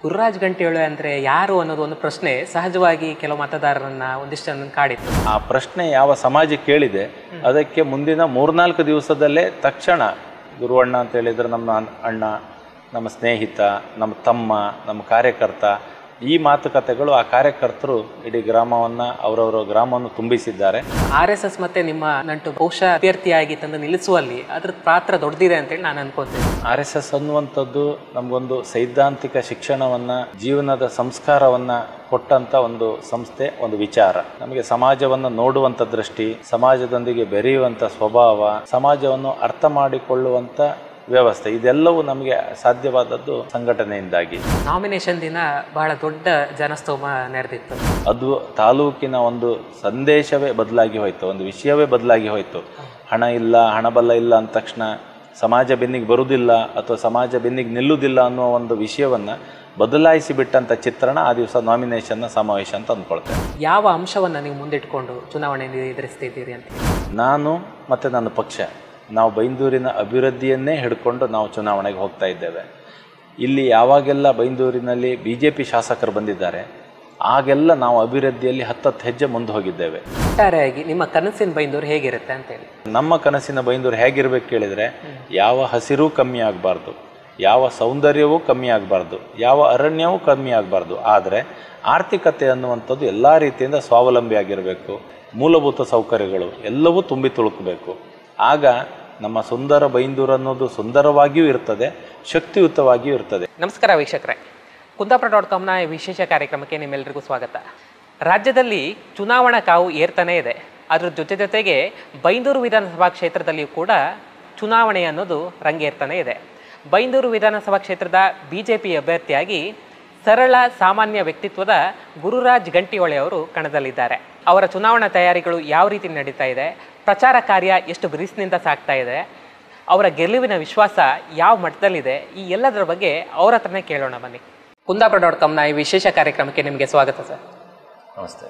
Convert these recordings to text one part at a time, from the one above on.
ಗುರುರಾಜ್ ಗಂಟಿಯೊಳ ಅಂದರೆ ಯಾರು ಅನ್ನೋದು ಒಂದು ಪ್ರಶ್ನೆ ಸಹಜವಾಗಿ ಕೆಲವು ಮತದಾರರನ್ನ ಒಂದಿಷ್ಟು ಜನ ಕಾಡಿತ್ತು. ಆ ಪ್ರಶ್ನೆ ಯಾವ ಸಮಾಜ ಕೇಳಿದೆ ಅದಕ್ಕೆ ಮುಂದಿನ 3-4 ದಿವಸದಲ್ಲೇ ತಕ್ಷಣ ಗುರುವಣ್ಣ ಅಂತ ಹೇಳಿದರೆ ನಮ್ಮ ಅಣ್ಣ, ನಮ್ಮ ಸ್ನೇಹಿತ, ನಮ್ಮ ತಮ್ಮ, ನಮ್ಮ ಕಾರ್ಯಕರ್ತ, ಈ ಮಾತುಕತೆಗಳು ಆ ಕಾರ್ಯಕರ್ತರು ಇಡೀ ಗ್ರಾಮವನ್ನು ಅವರವರ ಗ್ರಾಮವನ್ನು ತುಂಬಿಸಿದ್ದಾರೆ. RSS ಮತ್ತೆ ನಿಮ್ಮ ನಂಟು ಬಹುಶಃ ಅಭ್ಯರ್ಥಿಯಾಗಿ ತಂದು ನಿಲ್ಲಿಸುವಲ್ಲಿ ಅದ್ರ ಪಾತ್ರ ದೊಡ್ಡದಿದೆ ಅಂತೇಳಿ ನಾನು ಅನ್ಕೋತೀನಿ. RSS ಅನ್ನುವಂಥದ್ದು ನಮಗೊಂದು ಸೈದ್ಧಾಂತಿಕ ಶಿಕ್ಷಣವನ್ನು, ಜೀವನದ ಸಂಸ್ಕಾರವನ್ನು ಕೊಟ್ಟಂಥ ಒಂದು ಸಂಸ್ಥೆ, ಒಂದು ವಿಚಾರ. ನಮಗೆ ಸಮಾಜವನ್ನು ನೋಡುವಂಥ ದೃಷ್ಟಿ, ಸಮಾಜದೊಂದಿಗೆ ಬೆರೆಯುವಂಥ ಸ್ವಭಾವ, ಸಮಾಜವನ್ನು ಅರ್ಥ ಮಾಡಿಕೊಳ್ಳುವಂಥ ವ್ಯವಸ್ಥೆ, ಇದೆಲ್ಲವೂ ನಮಗೆ ಸಾಧ್ಯವಾದದ್ದು ಸಂಘಟನೆಯಿಂದಾಗಿ. ನಾಮಿನೇಷನ್ ದಿನ ಬಹಳ ದೊಡ್ಡ ಜನಸ್ತೋಮ ನೆರೆದಿತ್ತು. ಅದು ತಾಲೂಕಿನ ಒಂದು ಸಂದೇಶವೇ ಬದಲಾಗಿ ಹೋಯಿತು, ಒಂದು ವಿಷಯವೇ ಬದಲಾಗಿ ಹೋಯಿತು. ಹಣ ಇಲ್ಲ, ಹಣಬಲ ಇಲ್ಲ ಅಂದ ತಕ್ಷಣ ಸಮಾಜ ಬೆನ್ನಿಗೆ ಬರುವುದಿಲ್ಲ ಅಥವಾ ಸಮಾಜ ಬೆನ್ನಿಗೆ ನಿಲ್ಲುವುದಿಲ್ಲ ಅನ್ನೋ ಒಂದು ವಿಷಯವನ್ನು ಬದಲಾಯಿಸಿ ಬಿಟ್ಟಂಥ ಚಿತ್ರಣ ಆ ದಿವಸ ನಾಮಿನೇಷನ್ನ ಸಮಾವೇಶ ಅಂತ ಅಂದ್ಕೊಳ್ತೇನೆ. ಯಾವ ಅಂಶವನ್ನು ನೀವು ಮುಂದಿಟ್ಕೊಂಡು ಚುನಾವಣೆಯಲ್ಲಿ ಎದುರಿಸ್ತಿದ್ದೀರಿ ಅಂತ? ನಾನು ಮತ್ತು ನನ್ನ ಪಕ್ಷ ನಾವು ಬೈಂದೂರಿನ ಅಭಿವೃದ್ಧಿಯನ್ನೇ ಹಿಡ್ಕೊಂಡು ನಾವು ಚುನಾವಣೆಗೆ ಹೋಗ್ತಾ ಇದ್ದೇವೆ. ಇಲ್ಲಿ ಯಾವಾಗೆಲ್ಲ ಬೈಂದೂರಿನಲ್ಲಿ BJP ಶಾಸಕರು ಬಂದಿದ್ದಾರೆ ಆಗೆಲ್ಲ ನಾವು ಅಭಿವೃದ್ಧಿಯಲ್ಲಿ 10 ಹೆಜ್ಜೆ ಮುಂದೆ ಹೋಗಿದ್ದೇವೆ. ಒಟ್ಟಾರೆಯಾಗಿ ನಿಮ್ಮ ಕನಸಿನ ಬೈಂದೂರು ಹೇಗಿರುತ್ತೆ ಅಂತೇಳಿ? ನಮ್ಮ ಕನಸಿನ ಬೈಂದೂರು ಹೇಗಿರ್ಬೇಕು ಕೇಳಿದರೆ, ಯಾವ ಹಸಿರೂ ಕಮ್ಮಿ ಆಗಬಾರ್ದು, ಯಾವ ಸೌಂದರ್ಯವೂ ಕಮ್ಮಿ ಆಗಬಾರ್ದು, ಯಾವ ಅರಣ್ಯವೂ ಕಮ್ಮಿ ಆಗಬಾರ್ದು. ಆದರೆ ಆರ್ಥಿಕತೆ ಅನ್ನುವಂಥದ್ದು ಎಲ್ಲ ರೀತಿಯಿಂದ ಸ್ವಾವಲಂಬಿ ಆಗಿರಬೇಕು. ಮೂಲಭೂತ ಸೌಕರ್ಯಗಳು ಎಲ್ಲವೂ ತುಂಬಿ ತುಳುಕಬೇಕು. ಆಗ ನಮ್ಮ ಸುಂದರ ಬೈಂದೂರು ಅನ್ನೋದು ಸುಂದರವಾಗಿಯೂ ಇರ್ತದೆ, ಶಕ್ತಿಯುತವಾಗಿಯೂ ಇರ್ತದೆ. ನಮಸ್ಕಾರ ವೀಕ್ಷಕರೇ, ಕುಂದಾಪುರ.comನ ವಿಶೇಷ ಕಾರ್ಯಕ್ರಮಕ್ಕೆ ನಿಮ್ಮೆಲ್ಲರಿಗೂ ಸ್ವಾಗತ. ರಾಜ್ಯದಲ್ಲಿ ಚುನಾವಣಾ ಕಾವು ಏರ್ತಾನೇ ಇದೆ. ಅದ್ರ ಜೊತೆಗೆ ಬೈಂದೂರು ವಿಧಾನಸಭಾ ಕ್ಷೇತ್ರದಲ್ಲಿಯೂ ಕೂಡ ಚುನಾವಣೆ ಅನ್ನೋದು ರಂಗೇರ್ತಾನೆ ಇದೆ. ಬೈಂದೂರು ವಿಧಾನಸಭಾ ಕ್ಷೇತ್ರದ BJP ಅಭ್ಯರ್ಥಿಯಾಗಿ ಸರಳ ಸಾಮಾನ್ಯ ವ್ಯಕ್ತಿತ್ವದ ಗುರುರಾಜ್ ಗಂಟಿಹೊಳೆ ಅವರು ಕಣದಲ್ಲಿದ್ದಾರೆ. ಅವರ ಚುನಾವಣಾ ತಯಾರಿಗಳು ಯಾವ ರೀತಿ ನಡೀತಾ ಇದೆ, ಪ್ರಚಾರ ಕಾರ್ಯ ಎಷ್ಟು ಬಿರುಸಿನಿಂದ ಸಾಗ್ತಾ ಇದೆ, ಅವರ ಗೆಲುವಿನ ವಿಶ್ವಾಸ ಯಾವ ಮಟ್ಟದಲ್ಲಿದೆ, ಈ ಎಲ್ಲದರ ಬಗ್ಗೆ ಅವ್ರ ಹತ್ರನೇ ಕೇಳೋಣ ಬನ್ನಿ. ಕುಂದಾಪುರ.comನ ಈ ವಿಶೇಷ ಕಾರ್ಯಕ್ರಮಕ್ಕೆ ನಿಮಗೆ ಸ್ವಾಗತ ಸರ್. ನಮಸ್ತೆ.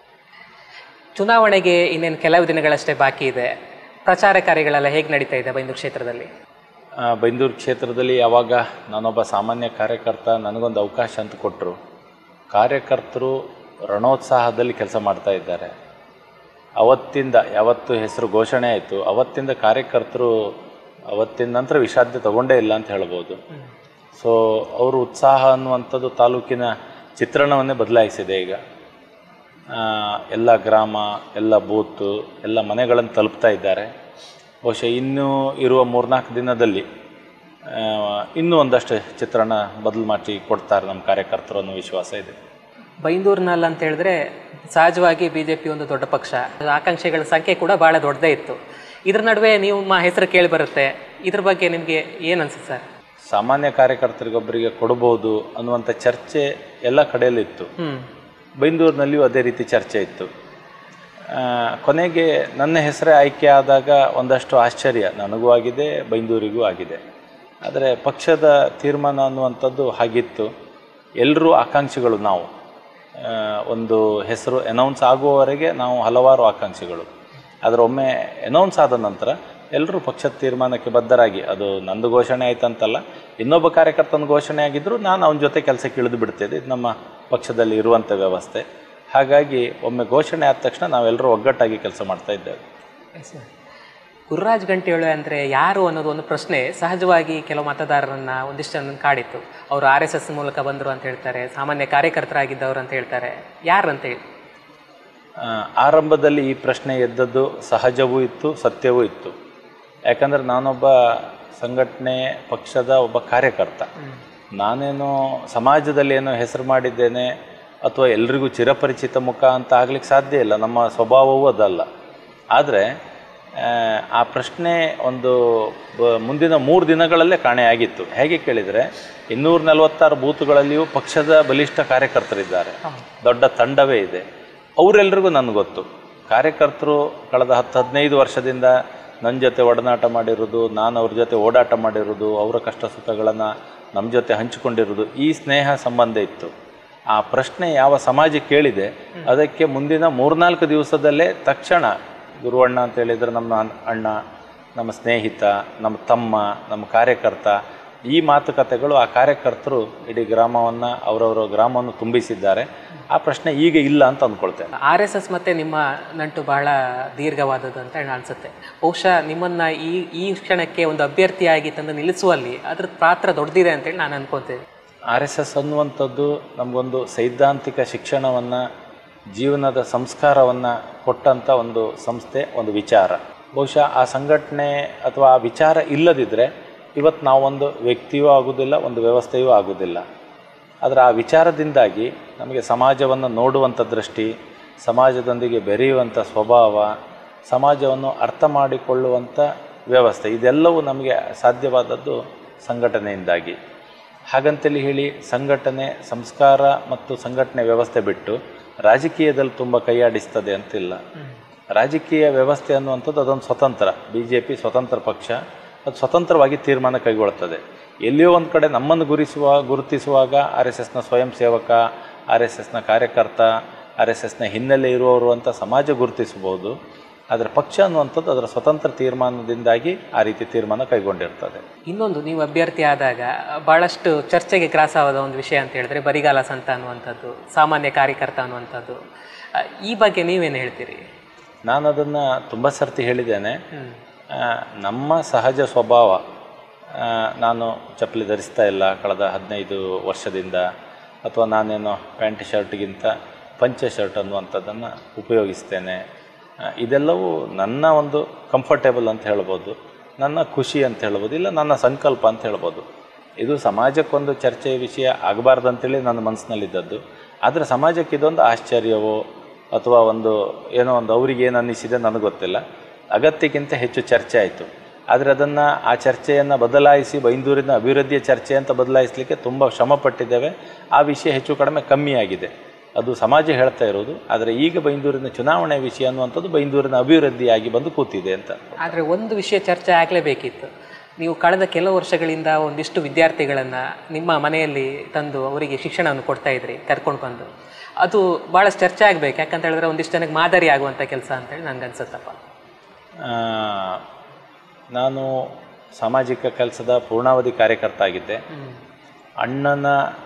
ಚುನಾವಣೆಗೆ ಇನ್ನೇನು ಕೆಲವು ದಿನಗಳಷ್ಟೇ ಬಾಕಿ ಇದೆ. ಪ್ರಚಾರ ಕಾರ್ಯಗಳೆಲ್ಲ ಹೇಗೆ ನಡೀತಾ ಇದೆ ಬೈಂದೂರು ಕ್ಷೇತ್ರದಲ್ಲಿ? ಬೈಂದೂರು ಕ್ಷೇತ್ರದಲ್ಲಿ ಯಾವಾಗ ನಾನೊಬ್ಬ ಸಾಮಾನ್ಯ ಕಾರ್ಯಕರ್ತ, ನನಗೊಂದು ಅವಕಾಶ ಅಂತ ಕೊಟ್ಟರು. ಕಾರ್ಯಕರ್ತರು ರಣೋತ್ಸಾಹದಲ್ಲಿ ಕೆಲಸ ಮಾಡ್ತಾ ಇದ್ದಾರೆ. ಅವತ್ತಿಂದ ಯಾವತ್ತು ಹೆಸರು ಘೋಷಣೆ ಆಯಿತು ಅವತ್ತಿಂದ ಕಾರ್ಯಕರ್ತರು ಅವತ್ತಿನ ನಂತರ ವಿಷಾದ ತಗೊಂಡೇ ಇಲ್ಲ ಅಂತ ಹೇಳ್ಬೋದು. ಸೊ ಅವರು ಉತ್ಸಾಹ ಅನ್ನುವಂಥದ್ದು ತಾಲೂಕಿನ ಚಿತ್ರಣವನ್ನೇ ಬದಲಾಯಿಸಿದೆ. ಈಗ ಎಲ್ಲ ಗ್ರಾಮ, ಎಲ್ಲ ಬೂತು, ಎಲ್ಲ ಮನೆಗಳನ್ನು ತಲುಪ್ತಾ ಇದ್ದಾರೆ. ಬಹುಶಃ ಇನ್ನೂ ಇರುವ 3-4 ದಿನದಲ್ಲಿ ಇನ್ನೂ ಒಂದಷ್ಟು ಚಿತ್ರಣ ಬದಲು ಮಾಡಿ ಕೊಡ್ತಾರೆ ನಮ್ಮ ಕಾರ್ಯಕರ್ತರು ಅನ್ನೋ ವಿಶ್ವಾಸ ಇದೆ. ಬೈಂದೂರಿನಲ್ಲಿ ಅಂತ ಹೇಳಿದ್ರೆ ಸಹಜವಾಗಿ BJP ಒಂದು ದೊಡ್ಡ ಪಕ್ಷ, ಆಕಾಂಕ್ಷಿಗಳ ಸಂಖ್ಯೆ ಕೂಡ ಭಾಳ ದೊಡ್ಡದೇ ಇತ್ತು. ಇದ್ರ ನಡುವೆ ನಿಮ್ಮ ಹೆಸರು ಕೇಳಿ ಬರುತ್ತೆ, ಇದ್ರ ಬಗ್ಗೆ ನಿಮಗೆ ಏನು ಅನ್ಸುತ್ತೆ ಸರ್? ಸಾಮಾನ್ಯ ಕಾರ್ಯಕರ್ತರಿಗೊಬ್ಬರಿಗೆ ಕೊಡಬಹುದು ಅನ್ನುವಂಥ ಚರ್ಚೆ ಎಲ್ಲ ಕಡೆಯಲ್ಲಿತ್ತು. ಬೈಂದೂರಿನಲ್ಲಿಯೂ ಅದೇ ರೀತಿ ಚರ್ಚೆ ಇತ್ತು. ಕೊನೆಗೆ ನನ್ನ ಹೆಸರೇ ಆಯ್ಕೆ ಆದಾಗ ಒಂದಷ್ಟು ಆಶ್ಚರ್ಯ ನನಗೂ ಆಗಿದೆ, ಬೈಂದೂರಿಗೂ ಆಗಿದೆ. ಆದರೆ ಪಕ್ಷದ ತೀರ್ಮಾನ ಅನ್ನುವಂಥದ್ದು ಹಾಗಿತ್ತು. ಎಲ್ಲರೂ ಆಕಾಂಕ್ಷಿಗಳು. ನಾವು ಒಂದು ಹೆಸರು ಅನೌನ್ಸ್ ಆಗುವವರೆಗೆ ನಾವು ಹಲವಾರು ಆಕಾಂಕ್ಷಿಗಳು. ಆದರೆ ಒಮ್ಮೆ ಅನೌನ್ಸ್ ಆದ ನಂತರ ಎಲ್ಲರೂ ಪಕ್ಷದ ತೀರ್ಮಾನಕ್ಕೆ ಬದ್ಧರಾಗಿ, ಅದು ನಂದು ಘೋಷಣೆ ಆಯ್ತಂತಲ್ಲ, ಇನ್ನೊಬ್ಬ ಕಾರ್ಯಕರ್ತನ ಘೋಷಣೆ ಆಗಿದ್ದರೂ ನಾನು ಅವನ ಜೊತೆ ಕೆಲಸಕ್ಕೆ ಇಳಿದು ಬಿಡ್ತಿದ್ದೆ. ಇದು ನಮ್ಮ ಪಕ್ಷದಲ್ಲಿ ಇರುವಂಥ ವ್ಯವಸ್ಥೆ. ಹಾಗಾಗಿ ಒಮ್ಮೆ ಘೋಷಣೆ ಆದ ತಕ್ಷಣ ನಾವೆಲ್ಲರೂ ಒಗ್ಗಟ್ಟಾಗಿ ಕೆಲಸ ಮಾಡ್ತಾ ಇದ್ದೇವೆ. ಗುರುರಾಜ್ ಗಂಟಿಹೊಳೆ ಅಂದರೆ ಯಾರು ಅನ್ನೋದು ಒಂದು ಪ್ರಶ್ನೆ ಸಹಜವಾಗಿ ಕೆಲವು ಮತದಾರರನ್ನ ಒಂದಿಷ್ಟು ಜನ ಕಾಡಿತ್ತು. ಅವರು RSS ಮೂಲಕ ಬಂದರು ಅಂತ ಹೇಳ್ತಾರೆ, ಸಾಮಾನ್ಯ ಕಾರ್ಯಕರ್ತರಾಗಿದ್ದವರು ಅಂತ ಹೇಳ್ತಾರೆ. ಯಾರು ಅಂತ ಹೇಳಿ ಆರಂಭದಲ್ಲಿ ಈ ಪ್ರಶ್ನೆ ಎದ್ದದ್ದು ಸಹಜವೂ ಇತ್ತು, ಸತ್ಯವೂ ಇತ್ತು. ಯಾಕಂದರೆ ನಾನೊಬ್ಬ ಸಂಘಟನೆ ಪಕ್ಷದ ಒಬ್ಬ ಕಾರ್ಯಕರ್ತ. ನಾನೇನು ಸಮಾಜದಲ್ಲಿ ಏನೋ ಹೆಸರು ಮಾಡಿದ್ದೇನೆ ಅಥವಾ ಎಲ್ರಿಗೂ ಚಿರಪರಿಚಿತ ಮುಖ ಅಂತ ಆಗ್ಲಿಕ್ಕೆ ಸಾಧ್ಯ ಇಲ್ಲ, ನಮ್ಮ ಸ್ವಭಾವವೂ ಅದಲ್ಲ. ಆದರೆ ಆ ಪ್ರಶ್ನೆ ಒಂದು ಮುಂದಿನ 3 ದಿನಗಳಲ್ಲೇ ಕಾಣೆಯಾಗಿತ್ತು. ಹೇಗೆ ಕೇಳಿದರೆ 246 ಬೂತುಗಳಲ್ಲಿಯೂ ಪಕ್ಷದ ಬಲಿಷ್ಠ ಕಾರ್ಯಕರ್ತರಿದ್ದಾರೆ, ದೊಡ್ಡ ತಂಡವೇ ಇದೆ. ಅವರೆಲ್ಲರಿಗೂ ನನಗೆ ಗೊತ್ತು. ಕಾರ್ಯಕರ್ತರು ಕಳೆದ 10-15 ವರ್ಷದಿಂದ ನನ್ನ ಜೊತೆ ಒಡನಾಟ ಮಾಡಿರೋದು, ನಾನು ಅವ್ರ ಜೊತೆ ಓಡಾಟ ಮಾಡಿರೋದು, ಅವರ ಕಷ್ಟ ಸುಖಗಳನ್ನು ನಮ್ಮ ಜೊತೆ ಹಂಚಿಕೊಂಡಿರೋದು, ಈ ಸ್ನೇಹ ಸಂಬಂಧ ಇತ್ತು. ಆ ಪ್ರಶ್ನೆ ಯಾವ ಸಮಾಜ ಕೇಳಿದೆ ಅದಕ್ಕೆ ಮುಂದಿನ 3-4 ದಿವಸದಲ್ಲೇ ತಕ್ಷಣ ಗುರುವಣ್ಣ ಅಂತ ಹೇಳಿದರೆ ನಮ್ಮ ಅಣ್ಣ, ನಮ್ಮ ಸ್ನೇಹಿತ, ನಮ್ಮ ತಮ್ಮ, ನಮ್ಮ ಕಾರ್ಯಕರ್ತ, ಈ ಮಾತುಕತೆಗಳು ಆ ಕಾರ್ಯಕರ್ತರು ಇಡೀ ಗ್ರಾಮವನ್ನು ಅವರವರ ಗ್ರಾಮವನ್ನು ತುಂಬಿಸಿದ್ದಾರೆ. ಆ ಪ್ರಶ್ನೆ ಈಗ ಇಲ್ಲ ಅಂತ ಅಂದ್ಕೊಳ್ತೇನೆ. RSS ಮತ್ತು ನಿಮ್ಮ ನಂಟು ಬಹಳ ದೀರ್ಘವಾದದ್ದು ಅಂತ ಅನಿಸುತ್ತೆ. ಬಹುಶಃ ನಿಮ್ಮನ್ನು ಈ ಕ್ಷಣಕ್ಕೆ ಒಂದು ಅಭ್ಯರ್ಥಿಯಾಗಿ ತಂದು ನಿಲ್ಲಿಸುವಲ್ಲಿ ಅದ್ರ ಪಾತ್ರ ದೊಡ್ಡದಿದೆ ಅಂತೇಳಿ ನಾನು ಅನ್ಕೊತೇನೆ. RSS ಅನ್ನುವಂಥದ್ದು ನಮಗೊಂದು ಸೈದ್ಧಾಂತಿಕ ಶಿಕ್ಷಣವನ್ನು, ಜೀವನದ ಸಂಸ್ಕಾರವನ್ನು ಕೊಟ್ಟಂಥ ಒಂದು ಸಂಸ್ಥೆ, ಒಂದು ವಿಚಾರ. ಬಹುಶಃ ಆ ಸಂಘಟನೆ ಅಥವಾ ಆ ವಿಚಾರ ಇಲ್ಲದಿದ್ದರೆ ಇವತ್ತು ನಾವೊಂದು ವ್ಯಕ್ತಿಯೂ ಆಗೋದಿಲ್ಲ, ಒಂದು ವ್ಯವಸ್ಥೆಯೂ ಆಗೋದಿಲ್ಲ. ಆದರೆ ಆ ವಿಚಾರದಿಂದಾಗಿ ನಮಗೆ ಸಮಾಜವನ್ನು ನೋಡುವಂಥ ದೃಷ್ಟಿ, ಸಮಾಜದೊಂದಿಗೆ ಬೆರೆಯುವಂಥ ಸ್ವಭಾವ, ಸಮಾಜವನ್ನು ಅರ್ಥ ಮಾಡಿಕೊಳ್ಳುವಂಥ ವ್ಯವಸ್ಥೆ, ಇದೆಲ್ಲವೂ ನಮಗೆ ಸಾಧ್ಯವಾದದ್ದು ಸಂಘಟನೆಯಿಂದಾಗಿ. ಹಾಗಂತೇಳಿ ಹೇಳಿ ಸಂಘಟನೆ, ಸಂಸ್ಕಾರ ಮತ್ತು ಸಂಘಟನೆ ವ್ಯವಸ್ಥೆ ಬಿಟ್ಟು ರಾಜಕೀಯದಲ್ಲಿ ತುಂಬ ಕೈಯಾಡಿಸ್ತದೆ ಅಂತಿಲ್ಲ. ರಾಜಕೀಯ ವ್ಯವಸ್ಥೆ ಅನ್ನುವಂಥದ್ದು ಅದೊಂದು ಸ್ವತಂತ್ರ. BJP ಸ್ವತಂತ್ರ ಪಕ್ಷ, ಅದು ಸ್ವತಂತ್ರವಾಗಿ ತೀರ್ಮಾನ ಕೈಗೊಳ್ಳುತ್ತದೆ. ಎಲ್ಲಿಯೋ ಒಂದು ಕಡೆ ನಮ್ಮನ್ನು ಗುರುತಿಸುವಾಗ RSSನ ಸ್ವಯಂ ಸೇವಕ, RSSನ ಕಾರ್ಯಕರ್ತ, RSSನ ಹಿನ್ನೆಲೆ ಇರುವವರು ಅಂತ ಸಮಾಜ ಗುರುತಿಸಬಹುದು. ಆದರೆ ಪಕ್ಷ ಅನ್ನುವಂಥದ್ದು ಅದರ ಸ್ವತಂತ್ರ ತೀರ್ಮಾನದಿಂದಾಗಿ ಆ ರೀತಿ ತೀರ್ಮಾನ ಕೈಗೊಂಡಿರ್ತದೆ. ಇನ್ನೊಂದು, ನೀವು ಅಭ್ಯರ್ಥಿ ಆದಾಗ ಭಾಳಷ್ಟು ಚರ್ಚೆಗೆ ಗ್ರಾಸವಾದ ಒಂದು ವಿಷಯ ಅಂತ ಹೇಳಿದ್ರೆ ಬರಿಗಾಲ ಸಂತ ಅನ್ನುವಂಥದ್ದು, ಸಾಮಾನ್ಯ ಕಾರ್ಯಕರ್ತ ಅನ್ನುವಂಥದ್ದು. ಈ ಬಗ್ಗೆ ನೀವೇನು ಹೇಳ್ತೀರಿ? ನಾನು ಅದನ್ನು ತುಂಬ ಸರ್ತಿ ಹೇಳಿದ್ದೇನೆ. ನಮ್ಮ ಸಹಜ ಸ್ವಭಾವ, ನಾನು ಚಪ್ಪಲಿ ಧರಿಸ್ತಾ ಇಲ್ಲ ಕಳೆದ 15 ವರ್ಷದಿಂದ, ಅಥವಾ ನಾನೇನೋ ಪ್ಯಾಂಟ್ ಶರ್ಟ್ಗಿಂತ ಪಂಚೆ ಶರ್ಟ್ ಅನ್ನುವಂಥದ್ದನ್ನು ಉಪಯೋಗಿಸ್ತೇನೆ. ಇದೆಲ್ಲವೂ ನನ್ನ ಒಂದು ಕಂಫರ್ಟೇಬಲ್ ಅಂತ ಹೇಳ್ಬೋದು, ನನ್ನ ಖುಷಿ ಅಂತ ಹೇಳ್ಬೋದು, ಇಲ್ಲ ನನ್ನ ಸಂಕಲ್ಪ ಅಂತ ಹೇಳ್ಬೋದು. ಇದು ಸಮಾಜಕ್ಕೊಂದು ಚರ್ಚೆಯ ವಿಷಯ ಆಗಬಾರ್ದು ಅಂತೇಳಿ ನನ್ನ ಮನಸ್ಸಿನಲ್ಲಿದ್ದದ್ದು. ಆದರೆ ಸಮಾಜಕ್ಕೆ ಇದೊಂದು ಆಶ್ಚರ್ಯವೋ ಅಥವಾ ಏನೋ ಒಂದು ಅವ್ರಿಗೆ ಏನು ಅನ್ನಿಸಿದೆ ನನಗೆ ಗೊತ್ತಿಲ್ಲ, ಅಗತ್ಯಕ್ಕಿಂತ ಹೆಚ್ಚು ಚರ್ಚೆ ಆಯಿತು. ಆದರೆ ಅದನ್ನು, ಆ ಚರ್ಚೆಯನ್ನು ಬದಲಾಯಿಸಿ ಬೈಂದೂರಿನ ಅಭಿವೃದ್ಧಿಯ ಚರ್ಚೆ ಅಂತ ಬದಲಾಯಿಸಲಿಕ್ಕೆ ತುಂಬ ಶ್ರಮಪಟ್ಟಿದ್ದೇವೆ. ಆ ವಿಷಯ ಹೆಚ್ಚು ಕಡಿಮೆ ಕಮ್ಮಿಯಾಗಿದೆ, ಅದು ಸಮಾಜ ಹೇಳ್ತಾ ಇರೋದು. ಆದರೆ ಈಗ ಬೈಂದೂರಿನ ಚುನಾವಣೆ ವಿಷಯ ಅನ್ನುವಂಥದ್ದು ಬೈಂದೂರಿನ ಅಭಿವೃದ್ಧಿಯಾಗಿ ಬಂದು ಕೂತಿದೆ ಅಂತ. ಆದರೆ ಒಂದು ವಿಷಯ ಚರ್ಚೆ ಆಗಲೇಬೇಕಿತ್ತು. ನೀವು ಕಳೆದ ಕೆಲವು ವರ್ಷಗಳಿಂದ ಒಂದಿಷ್ಟು ವಿದ್ಯಾರ್ಥಿಗಳನ್ನು ನಿಮ್ಮ ಮನೆಯಲ್ಲಿ ತಂದು ಅವರಿಗೆ ಶಿಕ್ಷಣವನ್ನು ಕೊಡ್ತಾ ಇದ್ರಿ, ಕರ್ಕೊಂಡು ಬಂದು. ಅದು ಭಾಳಷ್ಟು ಚರ್ಚೆ ಆಗಬೇಕು, ಯಾಕಂತ ಹೇಳಿದ್ರೆ ಒಂದಿಷ್ಟು ಜನಕ್ಕೆ ಮಾದರಿ ಆಗುವಂಥ ಕೆಲಸ ಅಂತೇಳಿ ನನಗೆ ಅನ್ಸುತ್ತಪ್ಪ. ನಾನು ಸಾಮಾಜಿಕ ಕೆಲಸದ ಪೂರ್ಣಾವಧಿ ಕಾರ್ಯಕರ್ತ ಆಗಿದ್ದೆ. ಅಣ್ಣನ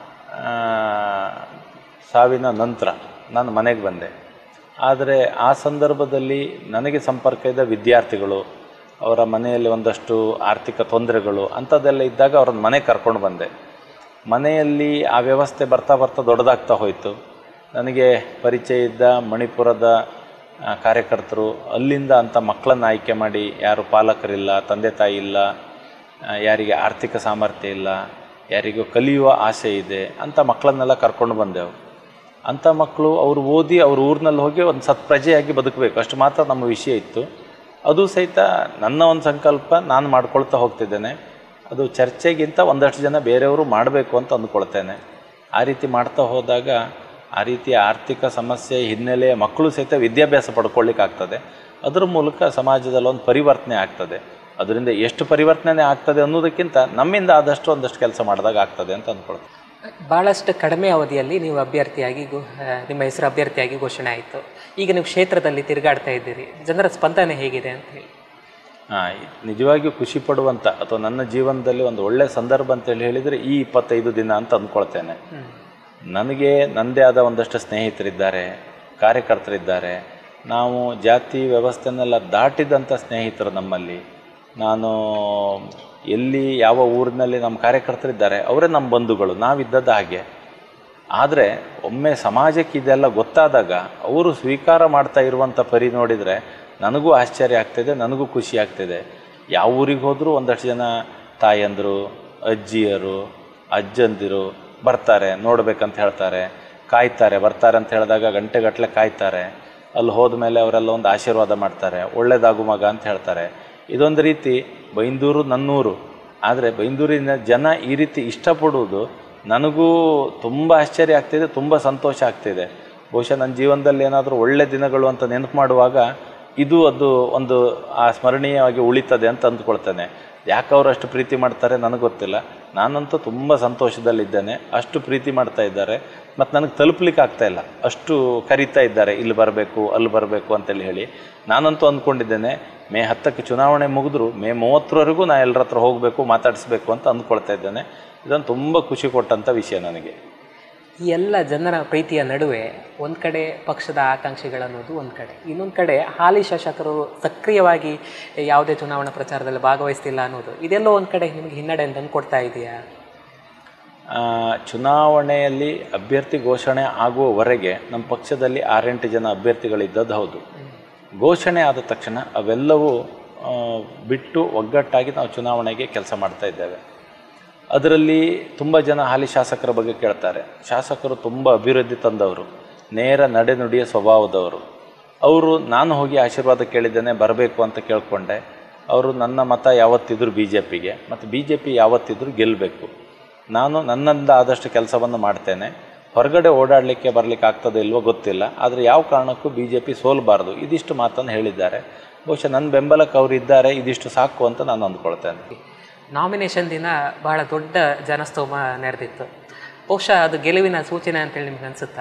ಸಾವಿನ ನಂತರ ನಾನು ಮನೆಗೆ ಬಂದೆ. ಆದರೆ ಆ ಸಂದರ್ಭದಲ್ಲಿ ನನಗೆ ಸಂಪರ್ಕ ಇದ್ದ ವಿದ್ಯಾರ್ಥಿಗಳು, ಅವರ ಮನೆಯಲ್ಲಿ ಒಂದಷ್ಟು ಆರ್ಥಿಕ ತೊಂದರೆಗಳು ಅಂಥದ್ದೆಲ್ಲ ಇದ್ದಾಗ ಅವ್ರನ್ನ ಮನೆಗೆ ಕರ್ಕೊಂಡು ಬಂದೆ. ಮನೆಯಲ್ಲಿ ಆ ವ್ಯವಸ್ಥೆ ಬರ್ತಾ ಬರ್ತಾ ದೊಡ್ಡದಾಗ್ತಾ ಹೋಯಿತು. ನನಗೆ ಪರಿಚಯ ಇದ್ದ ಮಣಿಪುರದ ಕಾರ್ಯಕರ್ತರು ಅಲ್ಲಿಂದ ಅಂಥ ಮಕ್ಕಳನ್ನು ಆಯ್ಕೆ ಮಾಡಿ, ಯಾರು ಪಾಲಕರಿಲ್ಲ, ತಂದೆ ತಾಯಿ ಇಲ್ಲ, ಯಾರಿಗೆ ಆರ್ಥಿಕ ಸಾಮರ್ಥ್ಯ ಇಲ್ಲ, ಯಾರಿಗೂ ಕಲಿಯುವ ಆಸೆ ಇದೆ ಅಂಥ ಮಕ್ಕಳನ್ನೆಲ್ಲ ಕರ್ಕೊಂಡು ಬಂದೆವು. ಅಂಥ ಮಕ್ಕಳು ಅವರು ಓದಿ ಅವ್ರ ಊರಿನಲ್ಲಿ ಹೋಗಿ ಒಂದು ಸತ್ಪ್ರಜೆಯಾಗಿ ಬದುಕಬೇಕು, ಅಷ್ಟು ಮಾತ್ರ ನಮ್ಮ ವಿಷಯ ಇತ್ತು. ಅದು ಸಹಿತ ನನ್ನ ಒಂದು ಸಂಕಲ್ಪ ನಾನು ಮಾಡ್ಕೊಳ್ತಾ ಹೋಗ್ತಿದ್ದೇನೆ. ಅದು ಚರ್ಚೆಗಿಂತ ಒಂದಷ್ಟು ಜನ ಬೇರೆಯವರು ಮಾಡಬೇಕು ಅಂತ ಅಂದ್ಕೊಳ್ತೇನೆ. ಆ ರೀತಿ ಮಾಡ್ತಾ ಹೋದಾಗ ಆ ರೀತಿಯ ಆರ್ಥಿಕ ಸಮಸ್ಯೆ ಹಿನ್ನೆಲೆಯ ಮಕ್ಕಳು ಸಹಿತ ವಿದ್ಯಾಭ್ಯಾಸ ಪಡ್ಕೊಳ್ಳಿಕ್ಕಾಗ್ತದೆ. ಅದರ ಮೂಲಕ ಸಮಾಜದಲ್ಲಿ ಒಂದು ಪರಿವರ್ತನೆ ಆಗ್ತದೆ. ಅದರಿಂದ ಎಷ್ಟು ಪರಿವರ್ತನೆ ಆಗ್ತದೆ ಅನ್ನೋದಕ್ಕಿಂತ ನಮ್ಮಿಂದ ಆದಷ್ಟು ಒಂದಷ್ಟು ಕೆಲಸ ಮಾಡಿದಾಗ ಆಗ್ತದೆ ಅಂತ ಅಂದ್ಕೊಳ್ತೀನಿ. ಭಾಳಷ್ಟು ಕಡಿಮೆ ಅವಧಿಯಲ್ಲಿ ನೀವು ಅಭ್ಯರ್ಥಿಯಾಗಿ ನಿಮ್ಮ ಹೆಸರು ಅಭ್ಯರ್ಥಿಯಾಗಿ ಘೋಷಣೆ ಆಯಿತು. ಈಗ ನೀವು ಕ್ಷೇತ್ರದಲ್ಲಿ ತಿರುಗಾಡ್ತಾ ಇದ್ದೀರಿ, ಜನರ ಸ್ಪಂದನೆ ಹೇಗಿದೆ ಅಂತ ಹೇಳಿ? ನಿಜವಾಗಿಯೂ ಖುಷಿ ಪಡುವಂಥ ಅಥವಾ ನನ್ನ ಜೀವನದಲ್ಲಿ ಒಂದು ಒಳ್ಳೆಯ ಸಂದರ್ಭ ಅಂತೇಳಿ ಹೇಳಿದರೆ ಈ 25 ದಿನ ಅಂತ ಅಂದ್ಕೊಳ್ತೇನೆ. ನನಗೆ ನನ್ನದೇ ಆದ ಒಂದಷ್ಟು ಸ್ನೇಹಿತರಿದ್ದಾರೆ, ಕಾರ್ಯಕರ್ತರಿದ್ದಾರೆ. ನಾವು ಜಾತಿ ವ್ಯವಸ್ಥೆನೆಲ್ಲ ದಾಟಿದಂಥ ಸ್ನೇಹಿತರು ನಮ್ಮಲ್ಲಿ. ನಾನು ಎಲ್ಲಿ ಯಾವ ಊರಿನಲ್ಲಿ ನಮ್ಮ ಕಾರ್ಯಕರ್ತರಿದ್ದಾರೆ ಅವರೇ ನಮ್ಮ ಬಂಧುಗಳು, ನಾವಿದ್ದದ್ದು ಹಾಗೆ. ಆದರೆ ಒಮ್ಮೆ ಸಮಾಜಕ್ಕೆ ಇದೆಲ್ಲ ಗೊತ್ತಾದಾಗ ಅವರು ಸ್ವೀಕಾರ ಮಾಡ್ತಾ ಇರುವಂಥ ಪರಿ ನೋಡಿದರೆ ನನಗೂ ಆಶ್ಚರ್ಯ ಆಗ್ತಿದೆ, ನನಗೂ ಖುಷಿ ಆಗ್ತಿದೆ. ಯಾವ ಊರಿಗೆ ಹೋದರೂ ಒಂದಷ್ಟು ಜನ ತಾಯಂದರು, ಅಜ್ಜಿಯರು, ಅಜ್ಜಂದಿರು ಬರ್ತಾರೆ, ನೋಡಬೇಕಂತ ಹೇಳ್ತಾರೆ, ಕಾಯ್ತಾರೆ. ಬರ್ತಾರೆ ಅಂತ ಹೇಳಿದಾಗ ಗಂಟೆಗಟ್ಟಲೆ ಕಾಯ್ತಾರೆ. ಅಲ್ಲಿ ಹೋದ ಮೇಲೆ ಅವರೆಲ್ಲ ಒಂದು ಆಶೀರ್ವಾದ ಮಾಡ್ತಾರೆ, ಒಳ್ಳೆಯದಾಗು ಮಗ ಅಂತ ಹೇಳ್ತಾರೆ. ಇದೊಂದು ರೀತಿ ಬೈಂದೂರು ನನ್ನೂರು. ಆದರೆ ಬೈಂದೂರಿನ ಜನ ಈ ರೀತಿ ಇಷ್ಟಪಡುವುದು ನನಗೂ ತುಂಬ ಆಶ್ಚರ್ಯ ಆಗ್ತಿದೆ, ತುಂಬ ಸಂತೋಷ ಆಗ್ತಿದೆ. ಬಹುಶಃ ನನ್ನ ಜೀವನದಲ್ಲಿ ಏನಾದರೂ ಒಳ್ಳೆ ದಿನಗಳು ಅಂತ ನೆನಪು ಮಾಡುವಾಗ ಅದು ಒಂದು ಆ ಸ್ಮರಣೀಯವಾಗಿ ಉಳಿತದೆ ಅಂತ ಅಂದ್ಕೊಳ್ತೇನೆ. ಯಾಕೆ ಅವರು ಅಷ್ಟು ಪ್ರೀತಿ ಮಾಡ್ತಾರೆ ನನಗೆ ಗೊತ್ತಿಲ್ಲ. ನಾನಂತೂ ತುಂಬ ಸಂತೋಷದಲ್ಲಿದ್ದೇನೆ. ಅಷ್ಟು ಪ್ರೀತಿ ಮಾಡ್ತಾ ಇದ್ದಾರೆ. ಮತ್ತು ನನಗೆ ತಲುಪಲಿಕ್ಕೆ ಆಗ್ತಾಯಿಲ್ಲ, ಅಷ್ಟು ಕರೀತಾ ಇದ್ದಾರೆ ಇಲ್ಲಿ ಬರಬೇಕು ಅಲ್ಲಿ ಬರಬೇಕು ಅಂತೇಳಿ ಹೇಳಿ. ನಾನಂತೂ ಅಂದ್ಕೊಂಡಿದ್ದೇನೆ ಮೇ 10ಕ್ಕೆ ಚುನಾವಣೆ ಮುಗಿದ್ರು ಮೇ 30ರವರೆಗೂ ನಾನು ಎಲ್ಲರ ಹತ್ರ ಹೋಗಬೇಕು, ಮಾತಾಡಿಸ್ಬೇಕು ಅಂತ ಅಂದ್ಕೊಳ್ತಾ ಇದ್ದೇನೆ. ಇದೊಂದು ತುಂಬ ಖುಷಿ ಕೊಟ್ಟಂಥ ವಿಷಯ ನನಗೆ. ಈ ಎಲ್ಲ ಜನರ ಪ್ರೀತಿಯ ನಡುವೆ ಒಂದು ಕಡೆ ಪಕ್ಷದ ಆಕಾಂಕ್ಷಿಗಳನ್ನೋದು ಒಂದು ಕಡೆ, ಇನ್ನೊಂದು ಕಡೆ ಹಾಲಿ ಶಾಸಕರು ಸಕ್ರಿಯವಾಗಿ ಯಾವುದೇ ಚುನಾವಣಾ ಪ್ರಚಾರದಲ್ಲಿ ಭಾಗವಹಿಸ್ತಿಲ್ಲ ಅನ್ನೋದು, ಇದೆಲ್ಲೋ ಒಂದು ಕಡೆ ನಿಮಗೆ ಹಿನ್ನಡೆ ಅಂತ ಅಂದ್ಕೊಡ್ತಾ ಇದೆಯಾ? ಚುನಾವಣೆಯಲ್ಲಿ ಅಭ್ಯರ್ಥಿ ಘೋಷಣೆ ಆಗುವವರೆಗೆ ನಮ್ಮ ಪಕ್ಷದಲ್ಲಿ 6-8 ಜನ ಅಭ್ಯರ್ಥಿಗಳಿದ್ದದ್ದು ಹೌದು. ಘೋಷಣೆ ಆದ ತಕ್ಷಣ ಅವೆಲ್ಲವೂ ಬಿಟ್ಟು ಒಗ್ಗಟ್ಟಾಗಿ ನಾವು ಚುನಾವಣೆಗೆ ಕೆಲಸ ಮಾಡ್ತಾ ಇದ್ದೇವೆ. ಅದರಲ್ಲಿ ತುಂಬ ಜನ ಹಾಲಿ ಶಾಸಕರ ಬಗ್ಗೆ ಕೇಳ್ತಾರೆ. ಶಾಸಕರು ತುಂಬ ಅಭಿವೃದ್ಧಿ ತಂದವರು, ನೇರ ನಡೆನುಡಿಯ ಸ್ವಭಾವದವರು. ಅವರು ನಾನು ಹೋಗಿ ಆಶೀರ್ವಾದ ಕೇಳಿದ್ದೇನೆ, ಬರಬೇಕು ಅಂತ ಕೇಳಿಕೊಂಡೆ. ಅವರು ನನ್ನ ಮತ ಯಾವತ್ತಿದ್ರೂ BJPಗೆ, ಮತ್ತು BJP ಯಾವತ್ತಿದ್ರೂ ಗೆಲ್ಲಬೇಕು. ನಾನು ನನ್ನಿಂದ ಆದಷ್ಟು ಕೆಲಸವನ್ನು ಮಾಡ್ತೇನೆ. ಹೊರಗಡೆ ಓಡಾಡಲಿಕ್ಕೆ ಬರಲಿಕ್ಕೆ ಆಗ್ತದೆ ಇಲ್ವೋ ಗೊತ್ತಿಲ್ಲ, ಆದರೆ ಯಾವ ಕಾರಣಕ್ಕೂ BJP ಸೋಲಬಾರ್ದು, ಇದಿಷ್ಟು ಮಾತನ್ನು ಹೇಳಿದ್ದಾರೆ. ಬಹುಶಃ ನನ್ನ ಬೆಂಬಲಕ್ಕೆ ಅವರು ಇದ್ದಾರೆ, ಇದಿಷ್ಟು ಸಾಕು ಅಂತ ನಾನು ಅಂದ್ಕೊಳ್ತೇನೆ. ನಾಮಿನೇಷನ್ ದಿನ ಬಹಳ ದೊಡ್ಡ ಜನಸ್ತೋಮ ನೆರೆದಿತ್ತು. ಬಹುಶಃ ಅದು ಗೆಲುವಿನ ಸೂಚನೆ ಅಂತೇಳಿ ನಿಮ್ಗೆ ಅನಿಸುತ್ತಾ?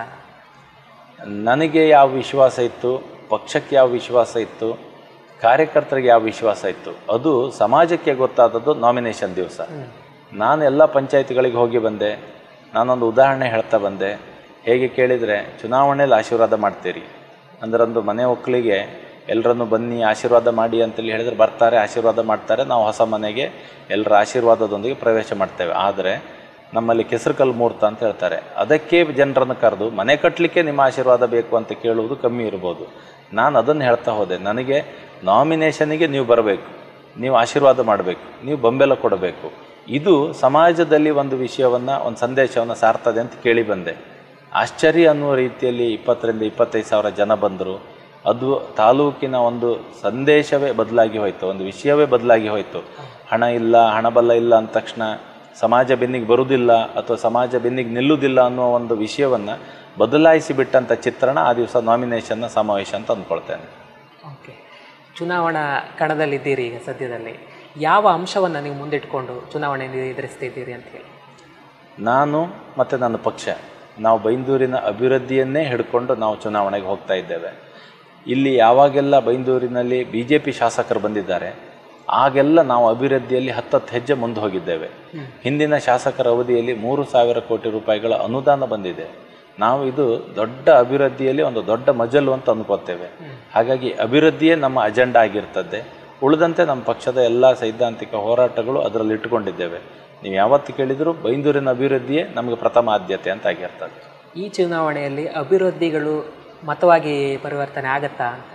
ನನಗೆ ಯಾವ ವಿಶ್ವಾಸ ಇತ್ತು, ಪಕ್ಷಕ್ಕೆ ಯಾವ ವಿಶ್ವಾಸ ಇತ್ತು, ಕಾರ್ಯಕರ್ತರಿಗೆ ಯಾವ ವಿಶ್ವಾಸ ಇತ್ತು, ಅದು ಸಮಾಜಕ್ಕೆ ಗೊತ್ತಾದದ್ದು ನಾಮಿನೇಷನ್ ದಿವಸ. ನಾನು ಎಲ್ಲ ಪಂಚಾಯತಿಗಳಿಗೆ ಹೋಗಿ ಬಂದೆ. ನಾನೊಂದು ಉದಾಹರಣೆ ಹೇಳ್ತಾ ಬಂದೆ. ಹೇಗೆ ಕೇಳಿದರೆ, ಚುನಾವಣೆಯಲ್ಲಿ ಆಶೀರ್ವಾದ ಮಾಡ್ತೀರಿ ಅಂದ್ರಂದು ಮನೆ ಒಕ್ಕಲಿಗೆ ಎಲ್ಲರನ್ನು ಬನ್ನಿ ಆಶೀರ್ವಾದ ಮಾಡಿ ಅಂತೇಳಿ ಹೇಳಿದರೆ ಬರ್ತಾರೆ, ಆಶೀರ್ವಾದ ಮಾಡ್ತಾರೆ. ನಾವು ಹೊಸ ಮನೆಗೆ ಎಲ್ಲರ ಆಶೀರ್ವಾದದೊಂದಿಗೆ ಪ್ರವೇಶ ಮಾಡ್ತೇವೆ. ಆದರೆ ನಮ್ಮಲ್ಲಿ ಕೆಸರುಕಲ್ಲು ಮುಹೂರ್ತ ಅಂತ ಹೇಳ್ತಾರೆ, ಅದಕ್ಕೆ ಜನರನ್ನು ಕರೆದು ಮನೆ ಕಟ್ಟಲಿಕ್ಕೆ ನಿಮ್ಮ ಆಶೀರ್ವಾದ ಬೇಕು ಅಂತ ಕೇಳುವುದು ಕಮ್ಮಿ ಇರ್ಬೋದು. ನಾನು ಅದನ್ನು ಹೇಳ್ತಾ ಹೋದೆ, ನನಗೆ ನಾಮಿನೇಷನಿಗೆ ನೀವು ಬರಬೇಕು, ನೀವು ಆಶೀರ್ವಾದ ಮಾಡಬೇಕು, ನೀವು ಬೆಂಬಲ ಕೊಡಬೇಕು. ಇದು ಸಮಾಜದಲ್ಲಿ ಒಂದು ವಿಷಯವನ್ನು, ಒಂದು ಸಂದೇಶವನ್ನು ಸಾರ್ತದೆ ಅಂತ ಕೇಳಿ ಬಂದೆ. ಆಶ್ಚರ್ಯ ಅನ್ನುವ ರೀತಿಯಲ್ಲಿ 20,000-25,000 ಜನ ಬಂದರು. ಅದು ತಾಲೂಕಿನ ಒಂದು ಸಂದೇಶವೇ ಬದಲಾಗಿ ಹೋಯಿತು, ಒಂದು ವಿಷಯವೇ ಬದಲಾಗಿ ಹೋಯಿತು. ಹಣ ಇಲ್ಲ, ಹಣಬಲ ಇಲ್ಲ ಅಂದ ತಕ್ಷಣ ಸಮಾಜ ಬೆನ್ನಿಗೆ ಬರುವುದಿಲ್ಲ ಅಥವಾ ಸಮಾಜ ಬೆನ್ನಿಗೆ ನಿಲ್ಲುವುದಿಲ್ಲ ಅನ್ನೋ ಒಂದು ವಿಷಯವನ್ನು ಬದಲಾಯಿಸಿ ಬಿಟ್ಟಂಥ ಚಿತ್ರಣ ಆ ದಿವಸ ನಾಮಿನೇಷನ್ನ ಸಮಾವೇಶ ಅಂತ ಅಂದ್ಕೊಳ್ತೇನೆ. ಓಕೆ, ಚುನಾವಣಾ ಕಣದಲ್ಲಿದ್ದೀರಿ ಈಗ ಸದ್ಯದಲ್ಲಿ. ಯಾವ ಅಂಶವನ್ನು ನೀವು ಮುಂದಿಟ್ಕೊಂಡು ಚುನಾವಣೆಯನ್ನು ಎದುರಿಸ್ತಿದ್ದೀರಿ ಅಂತ ಹೇಳಿ? ನಾನು ಮತ್ತು ನನ್ನ ಪಕ್ಷ ನಾವು ಬೈಂದೂರಿನ ಅಭಿವೃದ್ಧಿಯನ್ನೇ ಹಿಡ್ಕೊಂಡು ನಾವು ಚುನಾವಣೆಗೆ ಹೋಗ್ತಾ ಇದ್ದೇವೆ. ಇಲ್ಲಿ ಯಾವಾಗೆಲ್ಲ ಬೈಂದೂರಿನಲ್ಲಿ BJP ಶಾಸಕರು ಬಂದಿದ್ದಾರೆ ಆಗೆಲ್ಲ ನಾವು ಅಭಿವೃದ್ಧಿಯಲ್ಲಿ 10 ಹೆಜ್ಜೆ ಮುಂದೆ ಹೋಗಿದ್ದೇವೆ. ಹಿಂದಿನ ಶಾಸಕರ ಅವಧಿಯಲ್ಲಿ 3,000 ಕೋಟಿ ರೂಪಾಯಿಗಳ ಅನುದಾನ ಬಂದಿದೆ. ನಾವು ಇದು ದೊಡ್ಡ ಅಭಿವೃದ್ಧಿಯಲ್ಲಿ ಒಂದು ದೊಡ್ಡ ಮಜಲು ಅಂತ ಅಂದ್ಕೋತೇವೆ. ಹಾಗಾಗಿ ಅಭಿವೃದ್ಧಿಯೇ ನಮ್ಮ ಅಜೆಂಡಾ ಆಗಿರ್ತದೆ. ಉಳಿದಂತೆ ನಮ್ಮ ಪಕ್ಷದ ಎಲ್ಲ ಸೈದ್ಧಾಂತಿಕ ಹೋರಾಟಗಳು ಅದರಲ್ಲಿ ಇಟ್ಟುಕೊಂಡಿದ್ದೇವೆ. ನೀವು ಯಾವತ್ತು ಕೇಳಿದರೂ ಬೈಂದೂರಿನ ಅಭಿವೃದ್ಧಿಯೇ ನಮಗೆ ಪ್ರಥಮ ಆದ್ಯತೆ ಅಂತ ಆಗಿರ್ತದೆ. ಈ ಚುನಾವಣೆಯಲ್ಲಿ ಅಭಿವೃದ್ಧಿಗಳು ಮತವಾಗಿ ಪರಿವರ್ತನೆ ಆಗತ್ತಾ ಅಂತ?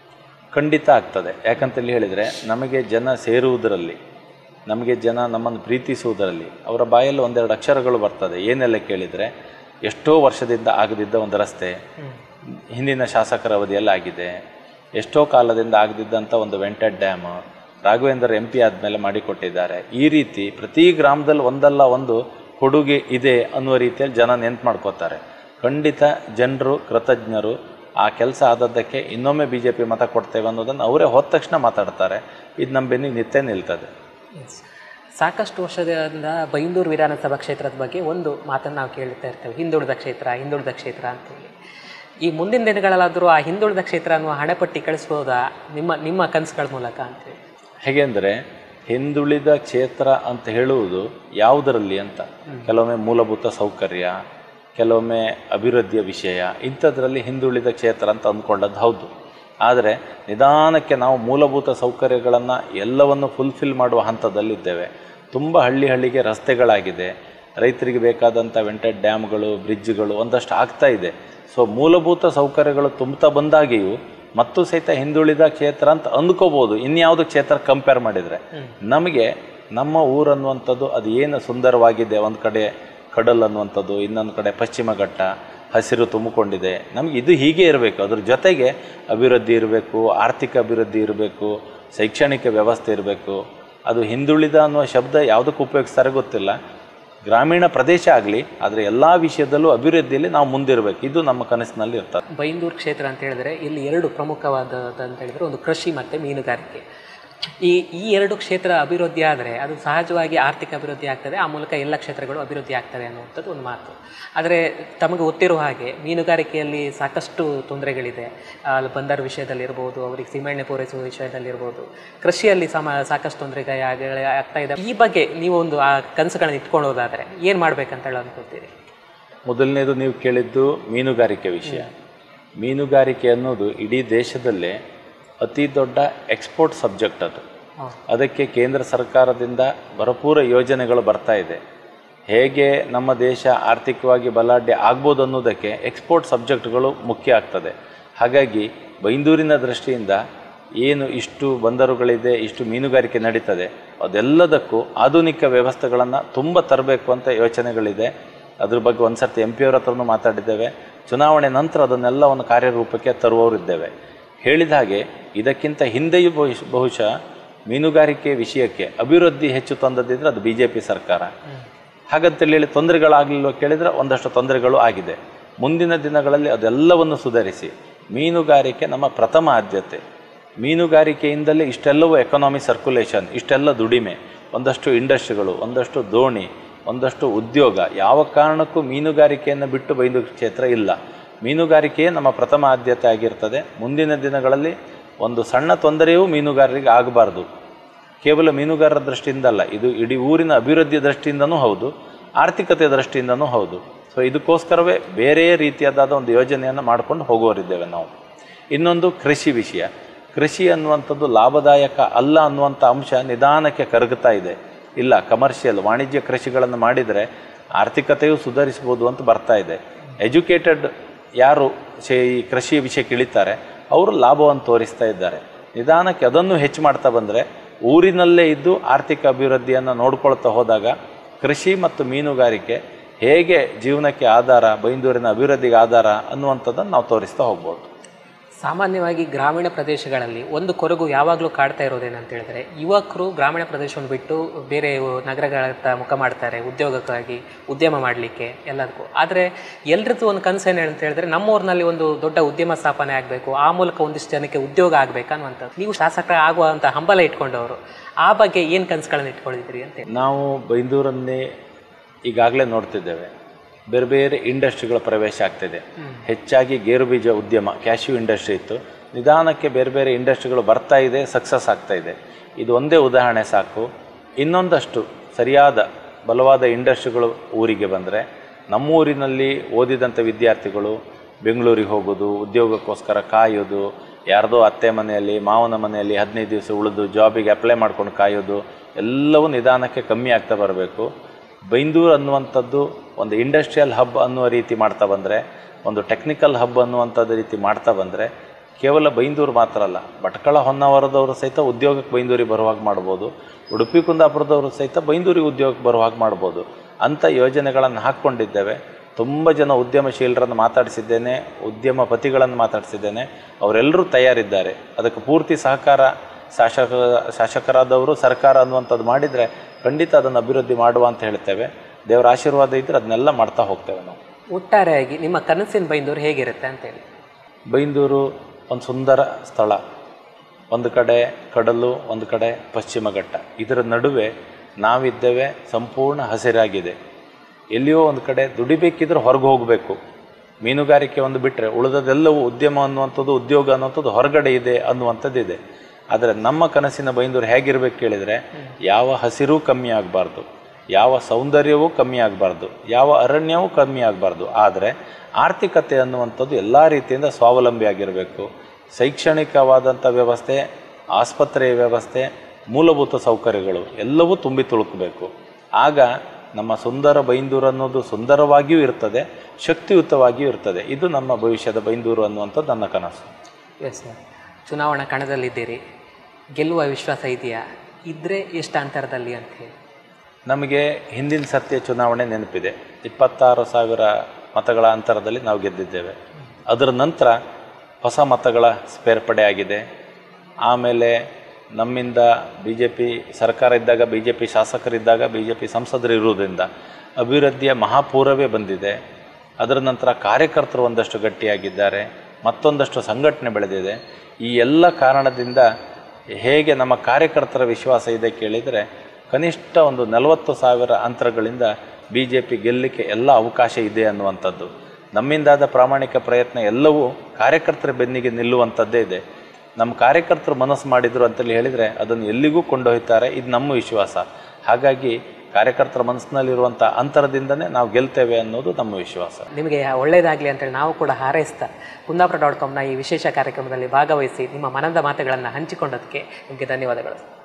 ಖಂಡಿತ ಆಗ್ತದೆ. ಯಾಕಂತೇಳಿ ಹೇಳಿದರೆ, ನಮಗೆ ಜನ ಸೇರುವುದರಲ್ಲಿ, ನಮಗೆ ಜನ ನಮ್ಮನ್ನು ಪ್ರೀತಿಸುವುದರಲ್ಲಿ ಅವರ ಬಾಯಲ್ಲಿ ಒಂದೆರಡು ಅಕ್ಷರಗಳು ಬರ್ತದೆ. ಏನೆಲ್ಲ ಕೇಳಿದರೆ, ಎಷ್ಟೋ ವರ್ಷದಿಂದ ಆಗದಿದ್ದ ಒಂದು ರಸ್ತೆ ಹಿಂದಿನ ಶಾಸಕರ ಅವಧಿಯಲ್ಲಿ ಆಗಿದೆ. ಎಷ್ಟೋ ಕಾಲದಿಂದ ಆಗದಿದ್ದಂಥ ಒಂದು ವೆಂಟೆಡ್ ಡ್ಯಾಮ್ ರಾಘವೇಂದ್ರ MP ಆದಮೇಲೆ ಮಾಡಿಕೊಟ್ಟಿದ್ದಾರೆ. ಈ ರೀತಿ ಪ್ರತಿ ಗ್ರಾಮದಲ್ಲಿ ಒಂದಲ್ಲ ಒಂದು ಕೊಡುಗೆ ಇದೆ ಅನ್ನುವ ರೀತಿಯಲ್ಲಿ ಜನ ನೆನ್ಪು ಮಾಡ್ಕೋತಾರೆ. ಖಂಡಿತ ಜನರು ಕೃತಜ್ಞರು. ಆ ಕೆಲಸ ಆದದ್ದಕ್ಕೆ ಇನ್ನೊಮ್ಮೆ BJP ಮತ ಕೊಡ್ತೇವೆ ಅನ್ನೋದನ್ನು ಅವರೇ ಹೋದ ತಕ್ಷಣ ಮಾತಾಡ್ತಾರೆ. ಇದು ನಮ್ಮ ಬೆನ್ನಿಗೆ ನಿತ್ಯ ನಿಲ್ತದೆ. ಸಾಕಷ್ಟು ವರ್ಷದಿಂದ ಬೈಂದೂರು ವಿಧಾನಸಭಾ ಕ್ಷೇತ್ರದ ಬಗ್ಗೆ ಒಂದು ಮಾತನ್ನು ನಾವು ಕೇಳ್ತಾ ಇರ್ತೇವೆ, ಹಿಂದುಳಿದ ಕ್ಷೇತ್ರ ಅಂತೇಳಿ. ಈ ಮುಂದಿನ ದಿನಗಳಲ್ಲಾದರೂ ಆ ಹಿಂದುಳಿದ ಕ್ಷೇತ್ರ ಅನ್ನುವ ಹಣೆಪಟ್ಟಿ ಕಳಿಸ್ಬೋದಾ ನಿಮ್ಮ ಕನಸುಗಳ ಮೂಲಕ ಅಂತೇಳಿ? ಹೇಗೆಂದರೆ, ಹಿಂದುಳಿದ ಕ್ಷೇತ್ರ ಅಂತ ಹೇಳುವುದು ಯಾವುದರಲ್ಲಿ ಅಂತ, ಕೆಲವೊಮ್ಮೆ ಮೂಲಭೂತ ಸೌಕರ್ಯ, ಕೆಲವೊಮ್ಮೆ ಅಭಿವೃದ್ಧಿಯ ವಿಷಯ, ಇಂಥದ್ರಲ್ಲಿ ಹಿಂದುಳಿದ ಕ್ಷೇತ್ರ ಅಂತ ಅಂದ್ಕೊಂಡದ್ದು ಹೌದು. ಆದರೆ ನಿಧಾನಕ್ಕೆ ನಾವು ಮೂಲಭೂತ ಸೌಕರ್ಯಗಳನ್ನು ಎಲ್ಲವನ್ನು ಫುಲ್ಫಿಲ್ ಮಾಡುವ ಹಂತದಲ್ಲಿದ್ದೇವೆ. ತುಂಬ ಹಳ್ಳಿಗೆ ರಸ್ತೆಗಳಾಗಿದೆ, ರೈತರಿಗೆ ಬೇಕಾದಂಥ ವೆಂಟೆಡ್ ಡ್ಯಾಮ್ಗಳು, ಬ್ರಿಡ್ಜ್ಗಳು ಒಂದಷ್ಟು ಆಗ್ತಾ ಇದೆ. ಸೊ ಮೂಲಭೂತ ಸೌಕರ್ಯಗಳು ತುಂಬ್ತಾ ಬಂದಾಗಿಯೂ ಮತ್ತು ಸಹಿತ ಹಿಂದುಳಿದ ಕ್ಷೇತ್ರ ಅಂತ ಅಂದ್ಕೋಬೋದು ಇನ್ಯಾವುದು ಕ್ಷೇತ್ರ ಕಂಪೇರ್ ಮಾಡಿದರೆ. ನಮಗೆ ನಮ್ಮ ಊರು ಅನ್ನುವಂಥದ್ದು ಅದು ಏನು ಸುಂದರವಾಗಿದೆ, ಒಂದು ಕಡೆ ಕಡಲ್ ಅನ್ನುವಂಥದ್ದು, ಇನ್ನೊಂದು ಕಡೆ ಪಶ್ಚಿಮ ಘಟ್ಟ, ಹಸಿರು ತುಂಬಿಕೊಂಡಿದೆ. ನಮಗೆ ಇದು ಹೀಗೆ ಇರಬೇಕು. ಅದ್ರ ಜೊತೆಗೆ ಅಭಿವೃದ್ಧಿ ಇರಬೇಕು, ಆರ್ಥಿಕ ಅಭಿವೃದ್ಧಿ ಇರಬೇಕು, ಶೈಕ್ಷಣಿಕ ವ್ಯವಸ್ಥೆ ಇರಬೇಕು. ಅದು ಹಿಂದುಳಿದ ಅನ್ನುವ ಶಬ್ದ ಯಾವುದಕ್ಕೆ ಉಪಯೋಗಿಸ್ತಾರೆ ಗೊತ್ತಿಲ್ಲ. ಗ್ರಾಮೀಣ ಪ್ರದೇಶ ಆಗಲಿ, ಆದರೆ ಎಲ್ಲ ವಿಷಯದಲ್ಲೂ ಅಭಿವೃದ್ಧಿಯಲ್ಲಿ ನಾವು ಮುಂದಿರಬೇಕು. ಇದು ನಮ್ಮ ಕನಸಿನಲ್ಲಿ ಇರ್ತದೆ. ಬೈಂದೂರು ಕ್ಷೇತ್ರ ಅಂತ ಹೇಳಿದ್ರೆ ಇಲ್ಲಿ ಎರಡು ಪ್ರಮುಖವಾದದ್ದು ಅಂತ ಹೇಳಿದರೆ, ಒಂದು ಕೃಷಿ ಮತ್ತು ಮೀನುಗಾರಿಕೆ. ಈ ಈ ಎರಡು ಕ್ಷೇತ್ರ ಅಭಿವೃದ್ಧಿ ಆದರೆ ಅದು ಸಹಜವಾಗಿ ಆರ್ಥಿಕ ಅಭಿವೃದ್ಧಿ ಆಗ್ತದೆ, ಆ ಮೂಲಕ ಎಲ್ಲ ಕ್ಷೇತ್ರಗಳು ಅಭಿವೃದ್ಧಿ ಆಗ್ತವೆ ಅನ್ನುವಂಥದ್ದು ಒಂದು ಮಾತು. ಆದರೆ ತಮಗೆ ಗೊತ್ತಿರುವ ಹಾಗೆ ಮೀನುಗಾರಿಕೆಯಲ್ಲಿ ಸಾಕಷ್ಟು ತೊಂದರೆಗಳಿದೆ. ಅಲ್ಲಿ ಬಂದರು ವಿಷಯದಲ್ಲಿರ್ಬೋದು, ಅವರಿಗೆ ಸೀಮೆಎಣ್ಣೆ ಪೂರೈಸುವ ವಿಷಯದಲ್ಲಿರ್ಬೋದು, ಕೃಷಿಯಲ್ಲಿ ಸಾಕಷ್ಟು ಆಗ್ತಾ ಇದೆ. ಈ ಬಗ್ಗೆ ನೀವು ಒಂದು ಆ ಕನಸುಗಳನ್ನು ಇಟ್ಕೊಂಡು ಹೋದಾದರೆ ಏನು ಮಾಡಬೇಕಂತ ಹೇಳಿ ಅನ್ಕೊಳ್ತೀರಿ? ಮೊದಲನೇದು ನೀವು ಕೇಳಿದ್ದು ಮೀನುಗಾರಿಕೆ ವಿಷಯ. ಮೀನುಗಾರಿಕೆ ಅನ್ನೋದು ಇಡೀ ದೇಶದಲ್ಲೇ ಅತಿ ದೊಡ್ಡ ಎಕ್ಸ್ಪೋರ್ಟ್ ಸಬ್ಜೆಕ್ಟ್ ಅದು. ಅದಕ್ಕೆ ಕೇಂದ್ರ ಸರ್ಕಾರದಿಂದ ಭರಪೂರ ಯೋಜನೆಗಳು ಬರ್ತಾ ಇದೆ. ಹೇಗೆ ನಮ್ಮ ದೇಶ ಆರ್ಥಿಕವಾಗಿ ಬಲಾಢ್ಯ ಆಗ್ಬೋದು ಅನ್ನೋದಕ್ಕೆ ಎಕ್ಸ್ಪೋರ್ಟ್ ಸಬ್ಜೆಕ್ಟ್ಗಳು ಮುಖ್ಯ ಆಗ್ತದೆ. ಹಾಗಾಗಿ ಬೈಂದೂರಿನ ದೃಷ್ಟಿಯಿಂದ ಏನು ಇಷ್ಟು ಬಂದರುಗಳಿದೆ, ಇಷ್ಟು ಮೀನುಗಾರಿಕೆ ನಡೀತದೆ, ಅದೆಲ್ಲದಕ್ಕೂ ಆಧುನಿಕ ವ್ಯವಸ್ಥೆಗಳನ್ನು ತುಂಬ ತರಬೇಕು ಅಂತ ಯೋಚನೆಗಳಿದೆ. ಅದ್ರ ಬಗ್ಗೆ ಒಂದು ಸರ್ತಿ MP ಅವ್ರ ಹತ್ರನೂ ಮಾತಾಡಿದ್ದೇವೆ. ಚುನಾವಣೆ ನಂತರ ಅದನ್ನೆಲ್ಲ ಒಂದು ಕಾರ್ಯರೂಪಕ್ಕೆ ತರುವವರಿದ್ದೇವೆ. ಹೇಳಿದ ಹಾಗೆ ಇದಕ್ಕಿಂತ ಹಿಂದೆಯೂ ಬಹುಶಃ ಮೀನುಗಾರಿಕೆ ವಿಷಯಕ್ಕೆ ಅಭಿವೃದ್ಧಿ ಹೆಚ್ಚು ತಂದದಿದ್ದರೆ ಅದು BJP ಸರ್ಕಾರ. ಹಾಗಂತೇಳಿ ತೊಂದರೆಗಳಾಗಲಿಲ್ಲ ಕೇಳಿದರೆ ಒಂದಷ್ಟು ತೊಂದರೆಗಳು ಆಗಿದೆ. ಮುಂದಿನ ದಿನಗಳಲ್ಲಿ ಅದೆಲ್ಲವನ್ನು ಸುಧಾರಿಸಿ ಮೀನುಗಾರಿಕೆ ನಮ್ಮ ಪ್ರಥಮ ಆದ್ಯತೆ. ಮೀನುಗಾರಿಕೆಯಿಂದಲೇ ಇಷ್ಟೆಲ್ಲವೂ ಎಕಾನಮಿ ಸರ್ಕ್ಯುಲೇಷನ್, ಇಷ್ಟೆಲ್ಲ ದುಡಿಮೆ, ಒಂದಷ್ಟು ಇಂಡಸ್ಟ್ರಿಗಳು, ಒಂದಷ್ಟು ದೋಣಿ, ಒಂದಷ್ಟು ಉದ್ಯೋಗ. ಯಾವ ಕಾರಣಕ್ಕೂ ಮೀನುಗಾರಿಕೆಯನ್ನು ಬಿಟ್ಟು ಬೈಂದೂರು ಕ್ಷೇತ್ರ ಇಲ್ಲ. ಮೀನುಗಾರಿಕೆಯೇ ನಮ್ಮ ಪ್ರಥಮ ಆದ್ಯತೆ ಆಗಿರ್ತದೆ. ಮುಂದಿನ ದಿನಗಳಲ್ಲಿ ಒಂದು ಸಣ್ಣ ತೊಂದರೆಯೂ ಮೀನುಗಾರರಿಗೆ ಆಗಬಾರ್ದು. ಕೇವಲ ಮೀನುಗಾರರ ದೃಷ್ಟಿಯಿಂದಲ್ಲ, ಇದು ಇಡೀ ಊರಿನ ಅಭಿವೃದ್ಧಿ ದೃಷ್ಟಿಯಿಂದನೂ ಹೌದು, ಆರ್ಥಿಕತೆ ದೃಷ್ಟಿಯಿಂದನೂ ಹೌದು. ಸೊ ಇದಕ್ಕೋಸ್ಕರವೇ ಬೇರೆ ರೀತಿಯಾದ ಒಂದು ಯೋಜನೆಯನ್ನು ಮಾಡ್ಕೊಂಡು ಹೋಗುವರಿದ್ದೇವೆ ನಾವು. ಇನ್ನೊಂದು ಕೃಷಿ ವಿಷಯ. ಕೃಷಿ ಅನ್ನುವಂಥದ್ದು ಲಾಭದಾಯಕ ಅಲ್ಲ ಅನ್ನುವಂಥ ಅಂಶ ನಿಧಾನಕ್ಕೆ ಕರಗುತ್ತಾ ಇದೆ. ಇಲ್ಲ, ಕಮರ್ಷಿಯಲ್ ವಾಣಿಜ್ಯ ಕೃಷಿಗಳನ್ನು ಮಾಡಿದರೆ ಆರ್ಥಿಕತೆಯೂ ಸುಧಾರಿಸ್ಬೋದು ಅಂತ ಬರ್ತಾ ಇದೆ. ಎಜುಕೇಟೆಡ್ ಯಾರು ಈ ಕೃಷಿ ವಿಷಯಕ್ಕೆ ಇಳಿತಾರೆ ಅವರು ಲಾಭವನ್ನು ತೋರಿಸ್ತಾ ಇದ್ದಾರೆ. ನಿಧಾನಕ್ಕೆ ಅದನ್ನು ಹೆಚ್ಚು ಮಾಡ್ತಾ ಬಂದರೆ ಊರಿನಲ್ಲೇ ಇದ್ದು ಆರ್ಥಿಕ ಅಭಿವೃದ್ಧಿಯನ್ನು ನೋಡ್ಕೊಳ್ತಾ ಹೋದಾಗ ಕೃಷಿ ಮತ್ತು ಮೀನುಗಾರಿಕೆ ಹೇಗೆ ಜೀವನಕ್ಕೆ ಆಧಾರ, ಬೈಂದೂರಿನ ಅಭಿವೃದ್ಧಿಗೆ ಆಧಾರ ಅನ್ನುವಂಥದ್ದನ್ನು ನಾವು ತೋರಿಸ್ತಾ ಹೋಗ್ಬೋದು. ಸಾಮಾನ್ಯವಾಗಿ ಗ್ರಾಮೀಣ ಪ್ರದೇಶಗಳಲ್ಲಿ ಒಂದು ಕೊರಗು ಯಾವಾಗಲೂ ಕಾಡ್ತಾ ಇರೋದೇನಂತ ಹೇಳಿದ್ರೆ, ಯುವಕರು ಗ್ರಾಮೀಣ ಪ್ರದೇಶವನ್ನು ಬಿಟ್ಟು ಬೇರೆ ನಗರಗಳತ್ತ ಮುಖ ಮಾಡ್ತಾರೆ ಉದ್ಯೋಗಕ್ಕಾಗಿ, ಉದ್ಯಮ ಮಾಡಲಿಕ್ಕೆ ಎಲ್ಲದಕ್ಕೂ. ಆದರೆ ಎಲ್ರದ್ದು ಒಂದು ಕನಸು ಏನು ಅಂತ ಹೇಳಿದ್ರೆ, ನಮ್ಮೂರಿನಲ್ಲಿ ಒಂದು ದೊಡ್ಡ ಉದ್ಯಮ ಸ್ಥಾಪನೆ ಆಗಬೇಕು, ಆ ಮೂಲಕ ಒಂದಿಷ್ಟು ಜನಕ್ಕೆ ಉದ್ಯೋಗ ಆಗಬೇಕು ಅನ್ನುವಂಥದ್ದು. ನೀವು ಶಾಸಕರ ಆಗುವಂಥ ಹಂಬಲ ಇಟ್ಕೊಂಡವರು, ಆ ಬಗ್ಗೆ ಏನು ಕನಸುಗಳನ್ನು ಇಟ್ಕೊಂಡಿದ್ದೀರಿ ಅಂತ? ನಾವು ಬೈಂದೂರನ್ನೇ ಈಗಾಗಲೇ ನೋಡ್ತಿದ್ದೇವೆ. ಬೇರೆ ಬೇರೆ ಇಂಡಸ್ಟ್ರಿಗಳ ಪ್ರವೇಶ ಆಗ್ತಿದೆ. ಹೆಚ್ಚಾಗಿ ಗೇರು ಬೀಜ ಉದ್ಯಮ, ಕ್ಯಾಶ್ಯೂ ಇಂಡಸ್ಟ್ರಿ ಇತ್ತು. ನಿಧಾನಕ್ಕೆ ಬೇರೆ ಬೇರೆ ಇಂಡಸ್ಟ್ರಿಗಳು ಬರ್ತಾ ಇದೆ, ಸಕ್ಸಸ್ ಆಗ್ತಾ ಇದೆ. ಇದು ಒಂದೇ ಉದಾಹರಣೆ ಸಾಕು. ಇನ್ನೊಂದಷ್ಟು ಸರಿಯಾದ ಬಲವಾದ ಇಂಡಸ್ಟ್ರಿಗಳು ಊರಿಗೆ ಬಂದರೆ ನಮ್ಮೂರಿನಲ್ಲಿ ಓದಿದಂಥ ವಿದ್ಯಾರ್ಥಿಗಳು ಬೆಂಗಳೂರಿಗೆ ಹೋಗೋದು, ಉದ್ಯೋಗಕ್ಕೋಸ್ಕರ ಕಾಯೋದು, ಯಾರ್ದೋ ಅತ್ತೆ ಮನೆಯಲ್ಲಿ ಮಾವನ ಮನೆಯಲ್ಲಿ 15 ದಿವಸ ಉಳಿದು ಜಾಬಿಗೆ ಅಪ್ಲೈ ಮಾಡ್ಕೊಂಡು ಕಾಯೋದು ಎಲ್ಲವೂ ನಿಧಾನಕ್ಕೆ ಕಮ್ಮಿ ಆಗ್ತಾ ಬರಬೇಕು. ಬೈಂದೂರು ಅನ್ನುವಂಥದ್ದು ಒಂದು ಇಂಡಸ್ಟ್ರಿಯಲ್ ಹಬ್ ಅನ್ನುವ ರೀತಿ ಮಾಡ್ತಾ ಬಂದರೆ, ಒಂದು ಟೆಕ್ನಿಕಲ್ ಹಬ್ ಅನ್ನುವಂಥದ್ದು ರೀತಿ ಮಾಡ್ತಾ ಬಂದರೆ ಕೇವಲ ಬೈಂದೂರು ಮಾತ್ರ ಅಲ್ಲ, ಭಟ್ಕಳ ಹೊನ್ನಾವರದವರು ಸಹಿತ ಉದ್ಯೋಗಕ್ಕೆ ಬೈಂದೂರಿಗೆ ಬರುವಾಗ ಮಾಡ್ಬೋದು, ಉಡುಪಿ ಕುಂದಾಪುರದವರು ಸಹಿತ ಬೈಂದೂರಿಗೆ ಉದ್ಯೋಗಕ್ಕೆ ಬರುವಾಗ ಮಾಡ್ಬೋದು ಅಂಥ ಯೋಜನೆಗಳನ್ನು ಹಾಕ್ಕೊಂಡಿದ್ದೇವೆ. ತುಂಬ ಜನ ಉದ್ಯಮಶೀಲರನ್ನು ಮಾತಾಡಿಸಿದ್ದೇನೆ, ಉದ್ಯಮಪತಿಗಳನ್ನು ಮಾತಾಡಿಸಿದ್ದೇನೆ. ಅವರೆಲ್ಲರೂ ತಯಾರಿದ್ದಾರೆ. ಅದಕ್ಕೆ ಪೂರ್ತಿ ಸಹಕಾರ ಶಾಸಕರಾದವರು, ಸರ್ಕಾರ ಅನ್ನುವಂಥದ್ದು ಮಾಡಿದರೆ ಖಂಡಿತ ಅದನ್ನು ಅಭಿವೃದ್ಧಿ ಮಾಡುವ ಅಂತ ಹೇಳ್ತೇವೆ. ದೇವರ ಆಶೀರ್ವಾದ ಇದ್ದರೆ ಅದನ್ನೆಲ್ಲ ಮಾಡ್ತಾ ಹೋಗ್ತೇವೆ ನಾವು. ಒಟ್ಟಾರೆಯಾಗಿ ನಿಮ್ಮ ಕನಸಿನ ಬೈಂದೂರು ಹೇಗಿರುತ್ತೆ ಅಂತೇಳಿ? ಬೈಂದೂರು ಒಂದು ಸುಂದರ ಸ್ಥಳ. ಒಂದು ಕಡೆ ಕಡಲು, ಒಂದು ಕಡೆ ಪಶ್ಚಿಮ ಘಟ್ಟ. ಇದರ ನಡುವೆ ನಾವಿದ್ದೇವೆ. ಸಂಪೂರ್ಣ ಹಸಿರಾಗಿದೆ. ಎಲ್ಲಿಯೋ ಒಂದು ಕಡೆ ದುಡಿಬೇಕಿದ್ರೆ ಹೊರಗೆ ಹೋಗಬೇಕು. ಮೀನುಗಾರಿಕೆ ಒಂದು ಬಿಟ್ಟರೆ ಉಳಿದದೆಲ್ಲವೂ ಉದ್ಯಮ ಅನ್ನುವಂಥದ್ದು, ಉದ್ಯೋಗ ಅನ್ನುವಂಥದ್ದು ಹೊರಗಡೆ ಇದೆ ಅನ್ನುವಂಥದ್ದಿದೆ. ಆದರೆ ನಮ್ಮ ಕನಸಿನ ಬೈಂದೂರು ಹೇಗಿರಬೇಕು ಕೇಳಿದರೆ, ಯಾವ ಹಸಿರೂ ಕಮ್ಮಿ ಆಗಬಾರ್ದು, ಯಾವ ಸೌಂದರ್ಯವೂ ಕಮ್ಮಿ ಆಗಬಾರ್ದು, ಯಾವ ಅರಣ್ಯವೂ ಕಮ್ಮಿ ಆಗಬಾರ್ದು. ಆದರೆ ಆರ್ಥಿಕತೆ ಅನ್ನುವಂಥದ್ದು ಎಲ್ಲ ರೀತಿಯಿಂದ ಸ್ವಾವಲಂಬಿಯಾಗಿರಬೇಕು. ಶೈಕ್ಷಣಿಕವಾದಂಥ ವ್ಯವಸ್ಥೆ, ಆಸ್ಪತ್ರೆಯ ವ್ಯವಸ್ಥೆ, ಮೂಲಭೂತ ಸೌಕರ್ಯಗಳು ಎಲ್ಲವೂ ತುಂಬಿ ತುಳುಕಬೇಕು. ಆಗ ನಮ್ಮ ಸುಂದರ ಬೈಂದೂರು ಅನ್ನೋದು ಸುಂದರವಾಗಿಯೂ ಇರ್ತದೆ, ಶಕ್ತಿಯುತವಾಗಿಯೂ ಇರ್ತದೆ. ಇದು ನಮ್ಮ ಭವಿಷ್ಯದ ಬೈಂದೂರು ಅನ್ನುವಂಥದ್ದು ನನ್ನ ಕನಸು. Yes sir. ಚುನಾವಣಾ ಕಣದಲ್ಲಿದ್ದೀರಿ, ಗೆಲ್ಲುವ ವಿಶ್ವಾಸ ಇದೆಯಾ? ಇದ್ದರೆ ಎಷ್ಟು ಅಂತರದಲ್ಲಿ ಅಂತ ಹೇಳಿ? ನಮಗೆ ಹಿಂದಿನ ಸತ್ಯ ಚುನಾವಣೆ ನೆನಪಿದೆ. 26,000 ಮತಗಳ ಅಂತರದಲ್ಲಿ ನಾವು ಗೆದ್ದಿದ್ದೇವೆ. ಅದರ ನಂತರ ಹೊಸ ಮತಗಳ ಸೇರ್ಪಡೆ ಆಗಿದೆ. ಆಮೇಲೆ ನಮ್ಮಿಂದ BJP ಸರ್ಕಾರ ಇದ್ದಾಗ, BJP ಶಾಸಕರಿದ್ದಾಗ, BJP ಸಂಸದರು ಇರುವುದರಿಂದ ಅಭಿವೃದ್ಧಿಯ ಮಹಾಪೂರವೇ ಬಂದಿದೆ. ಅದರ ನಂತರ ಕಾರ್ಯಕರ್ತರು ಒಂದಷ್ಟು ಗಟ್ಟಿಯಾಗಿದ್ದಾರೆ, ಮತ್ತೊಂದಷ್ಟು ಸಂಘಟನೆ ಬೆಳೆದಿದೆ. ಈ ಎಲ್ಲ ಕಾರಣದಿಂದ ಹೇಗೆ ನಮ್ಮ ಕಾರ್ಯಕರ್ತರ ವಿಶ್ವಾಸ ಇದೆ ಕೇಳಿದರೆ ಕನಿಷ್ಠ ಒಂದು 40,000 ಅಂತರಗಳಿಂದ ಬಿ ಜೆ ಪಿ ಗೆಲ್ಲಲಿಕ್ಕೆ ಎಲ್ಲ ಅವಕಾಶ ಇದೆ ಅನ್ನುವಂಥದ್ದು. ನಮ್ಮಿಂದಾದ ಪ್ರಾಮಾಣಿಕ ಪ್ರಯತ್ನ ಎಲ್ಲವೂ ಕಾರ್ಯಕರ್ತರ ಬೆನ್ನಿಗೆ ನಿಲ್ಲುವಂಥದ್ದೇ ಇದೆ. ನಮ್ಮ ಕಾರ್ಯಕರ್ತರು ಮನಸ್ಸು ಮಾಡಿದರು ಅಂತೇಳಿ ಹೇಳಿದರೆ ಅದನ್ನು ಎಲ್ಲಿಗೂ ಕೊಂಡೊಯ್ತಾರೆ, ಇದು ನಮ್ಮ ವಿಶ್ವಾಸ. ಹಾಗಾಗಿ ಕಾರ್ಯಕರ್ತರ ಮನಸ್ಸಿನಲ್ಲಿರುವಂಥ ಅಂತರದಿಂದನೇ ನಾವು ಗೆಲ್ತೇವೆ ಅನ್ನೋದು ನಮ್ಮ ವಿಶ್ವಾಸ. ನಿಮಗೆ ಒಳ್ಳೆಯದಾಗಲಿ ಅಂತೇಳಿ ನಾವು ಕೂಡ ಹಾರೈಸ್ತಾ ಕುಂದಾಪುರ.comನ ಈ ವಿಶೇಷ ಕಾರ್ಯಕ್ರಮದಲ್ಲಿ ಭಾಗವಹಿಸಿ ನಿಮ್ಮ ಮನದ ಮಾತುಗಳನ್ನು ಹಂಚಿಕೊಂಡದಕ್ಕೆ ನಿಮಗೆ ಧನ್ಯವಾದಗಳು.